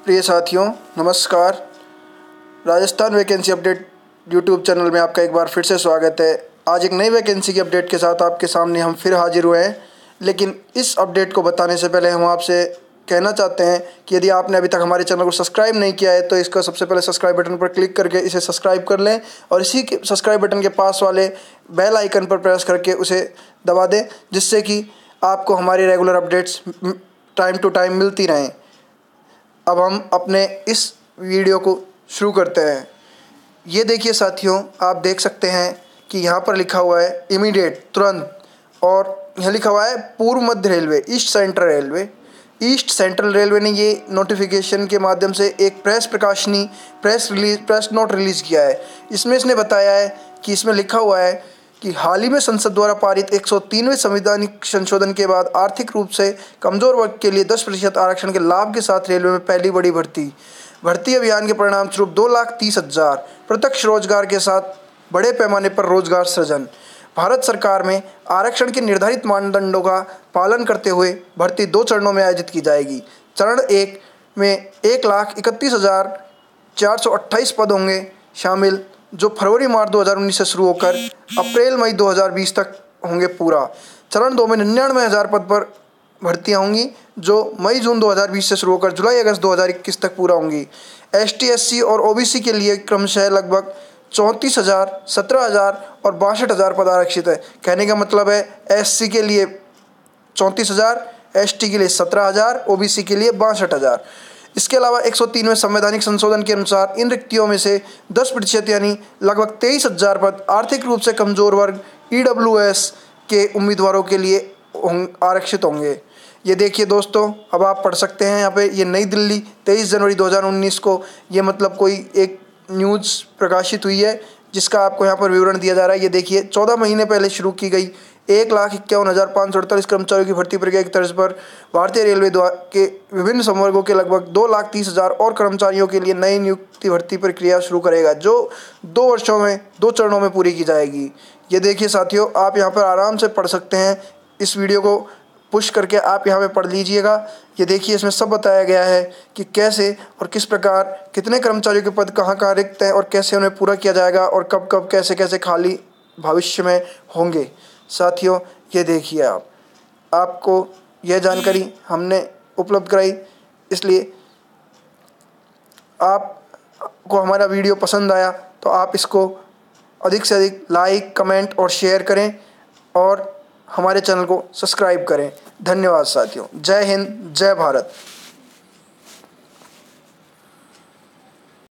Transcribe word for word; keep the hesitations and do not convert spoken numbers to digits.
प्रिय साथियों, नमस्कार। Rajasthan vacancy update YouTube channel में आपका एक बार फिर से स्वागत है। आज एक नई वैकेंसी की अपडेट के साथ आपके सामने हम फिर हाजिर हुए हैं। लेकिन इस अपडेट को बताने से पहले हम आपसे कहना चाहते हैं कि यदि आपने अभी तक हमारे चैनल को सब्सक्राइब नहीं किया है तो इसको सबसे पहले सब्सक्राइब बटन पर क्लिक करके इसे सब्सक्राइब कर लें और इसी के सब्सक्राइब बटन के पास वाले बेल आइकन पर प्रेस करके उसे दबा दें, जिससे कि आपको हमारी regular updates time to time मिलती रहें। अब हम अपने इस वीडियो को शुरू करते हैं। ये देखिए साथियों, आप देख सकते हैं कि यहाँ पर लिखा हुआ है इमीडिएट, तुरंत, और यहाँ लिखा हुआ है पूर्व मध्य railway, East Central Railway. East Central Railway ने ये नोटिफिकेशन के माध्यम से एक प्रेस प्रकाशनी press release press note release किया है। इसमें इसने बताया है कि इसमें लिखा हुआ है कि हाल ही में संसद द्वारा पारित एक सौ तीनवें संवैधानिक संशोधन के बाद आर्थिक रूप से कमजोर वर्ग के लिए दस प्रतिशत आरक्षण के लाभ के साथ रेलवे में पहली बड़ी भर्ती भर्ती अभियान के परिणाम स्वरूप दो लाख तीस हजार प्रत्यक्ष रोजगार के साथ बड़े पैमाने पर रोजगार सृजन। भारत सरकार में आरक्षण के निर्धारित मानदंडों का पालन करते हुए भर्ती दो चरणों में आयोजित की जाएगी। चरण एक में एक लाख इकतीस हजार चार सौ अट्ठाईस पद होंगे शामिल, जो फरवरी मार्च दो हज़ार उन्नीस से शुरू होकर अप्रैल मई दो हज़ार बीस तक होंगे पूरा। चरण दो में निन्यानवे हज़ार पद पर भर्तियाँ होंगी, जो मई जून दो हज़ार बीस से शुरू होकर जुलाई अगस्त दो हज़ार इक्कीस तक पूरा होंगी। एस टी एस सी और ओ बी सी के लिए क्रमशः लगभग चौंतीस हज़ार सत्रह हज़ार और बासठ हज़ार पद आरक्षित है। कहने का मतलब है एस सी के लिए चौंतीस हज़ार, एस टी के लिए सत्रह हज़ार, ओ बी सी के लिए बासठ हज़ार। इसके अलावा एक सौ तीनवें संवैधानिक संशोधन के अनुसार इन रिक्तियों में से दस प्रतिशत यानी लगभग तेईस हज़ार पद आर्थिक रूप से कमजोर वर्ग ई डब्ल्यू एस के उम्मीदवारों के लिए आरक्षित होंगे। ये देखिए दोस्तों, अब आप पढ़ सकते हैं यहाँ पे, ये नई दिल्ली तेईस जनवरी दो हज़ार उन्नीस को ये मतलब कोई एक न्यूज़ प्रकाशित हुई है जिसका आपको यहाँ पर विवरण दिया जा रहा है। ये देखिए, चौदह महीने पहले शुरू की गई एक लाख इक्यावन हज़ार पाँच सौ अड़तालीस कर्मचारियों की भर्ती प्रक्रिया की तर्ज पर भारतीय रेलवे द्वारा के विभिन्न संवर्गों के लगभग दो लाख तीस हज़ार और कर्मचारियों के लिए नई नियुक्ति भर्ती प्रक्रिया शुरू करेगा, जो दो वर्षों में दो चरणों में पूरी की जाएगी। ये देखिए साथियों, आप यहाँ पर आराम से पढ़ सकते हैं। इस वीडियो को पुश करके आप यहाँ पे पढ़ लीजिएगा। ये देखिए, इसमें सब बताया गया है कि कैसे और किस प्रकार कितने कर्मचारियों के पद कहाँ कहाँ रिक्त हैं और कैसे उन्हें पूरा किया जाएगा और कब कब कैसे कैसे खाली भविष्य में होंगे। साथियों, ये देखिए, आप आपको यह जानकारी हमने उपलब्ध कराई, इसलिए आपको हमारा वीडियो पसंद आया तो आप इसको अधिक से अधिक लाइक, कमेंट और शेयर करें और हमारे चैनल को सब्सक्राइब करें। धन्यवाद साथियों। जय हिंद, जय भारत।